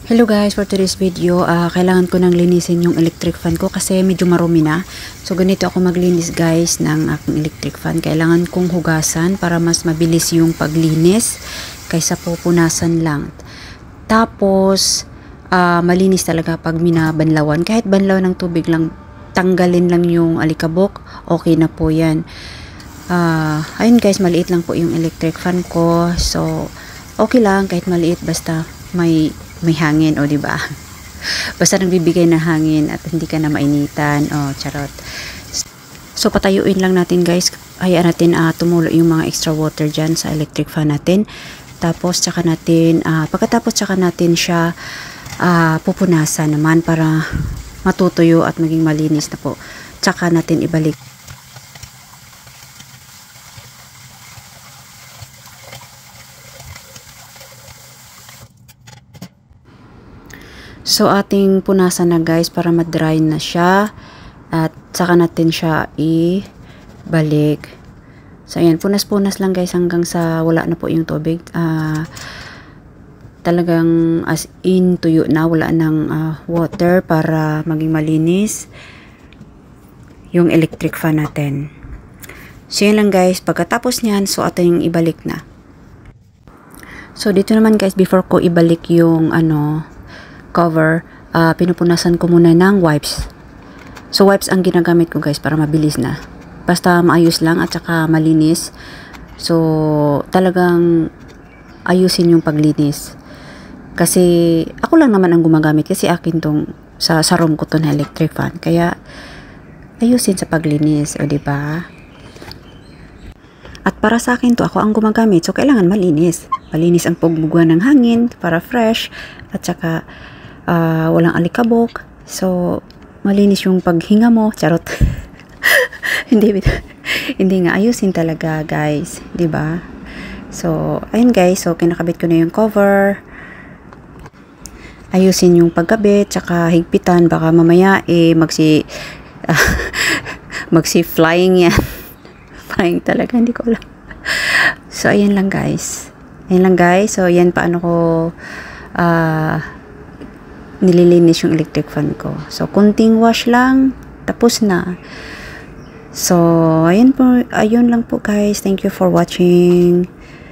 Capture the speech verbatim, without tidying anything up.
Hello guys, for today's video, uh, kailangan ko nang linisin yung electric fan ko kasi medyo marumi na. So ganito ako maglinis guys ng aking electric fan. Kailangan kong hugasan para mas mabilis yung paglinis kaysa pupunasan lang. Tapos, uh, malinis talaga pag minabanlawan. Kahit banlaw ng tubig lang, tanggalin lang yung alikabok, okay na po yan. Uh, ayun guys, maliit lang po yung electric fan ko. So, okay lang kahit maliit basta may may hangin, o di ba? Basta nagbibigay ng hangin at hindi ka na mainitan, o charot. So patayuin lang natin guys, hayaan natin uh, tumulo yung mga extra water dyan sa electric fan natin. Tapos tsaka natin, uh, pagkatapos tsaka natin siya uh, pupunasan naman para matutuyo at maging malinis na po. Tsaka natin ibalik. So ating punasan na guys para ma-dry na siya at saka natin siya i-balik. So ayan, punas-punas lang guys hanggang sa wala na po yung tubig. Uh, talagang as in tuyo na, wala ng uh, water para maging malinis yung electric fan natin. So yun lang guys, pagkatapos niyan, so ating ibalik na. So dito naman guys, before ko ibalik yung ano cover, uh, pinupunasan ko muna ng wipes. So wipes ang ginagamit ko guys para mabilis na. Basta maayos lang at saka malinis. So talagang ayusin yung paglinis. Kasi ako lang naman ang gumagamit kasi akin tong sa, sa room ko to na electric fan. Kaya ayusin sa paglinis, o di ba? At para sa akin to, ako ang gumagamit. So kailangan malinis. Malinis ang pagbuga ng hangin para fresh at saka Uh, walang alikabok. So, malinis yung paghinga mo. Charot. hindi, hindi nga. Ayusin talaga, guys. Diba? So, ayun guys. So, kinakabit ko na yung cover. Ayusin yung pagkabit. Tsaka higpitan. Baka mamaya, eh, magsi, uh, magsi flying yan. Flying talaga. Hindi ko alam. So, ayun lang guys. Ayun lang guys. So, yan paano ko, ah, uh, nililinis yung electric fan ko. So, kunting wash lang, tapos na. So, ayun po, ayun lang po guys. Thank you for watching.